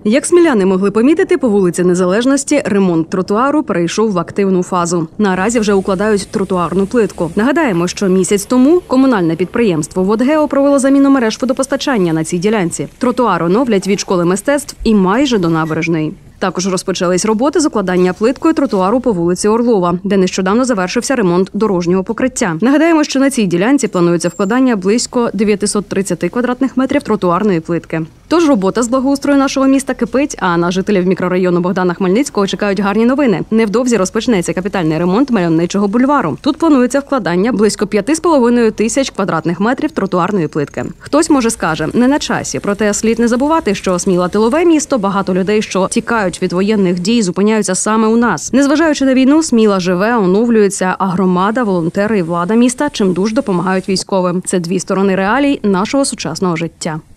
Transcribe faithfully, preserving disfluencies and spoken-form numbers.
Як сміляни могли помітити, по вулиці Незалежності ремонт тротуару перейшов в активну фазу. Наразі вже укладають тротуарну плитку. Нагадаємо, що місяць тому комунальне підприємство «Водгео» провело заміну мереж водопостачання на цій ділянці. Тротуар оновлять від школи мистецтв і майже до набережної. Також розпочались роботи з укладання плиткою тротуару по вулиці Орлова, де нещодавно завершився ремонт дорожнього покриття. Нагадаємо, що на цій ділянці планується вкладання близько дев'ятсот тридцять квадратних метрів тротуарної плитки. Тож робота з благоустрою нашого міста кипить, а на жителів мікрорайону Богдана Хмельницького чекають гарні новини. Невдовзі розпочнеться капітальний ремонт Мальовничого бульвару. Тут планується вкладання близько п'яти з половиною тисяч квадратних метрів тротуарної плитки. Хтось, може, скаже, не на часі. Проте слід не забувати, що Сміла – тилове місто, багато людей, що тікають від воєнних дій, зупиняються саме у нас. Незважаючи на війну, Сміла живе, оновлюється, а громада, волонтери і влада міста чимдуж допомагають військовим. Це дві сторони реалій нашого сучасного життя.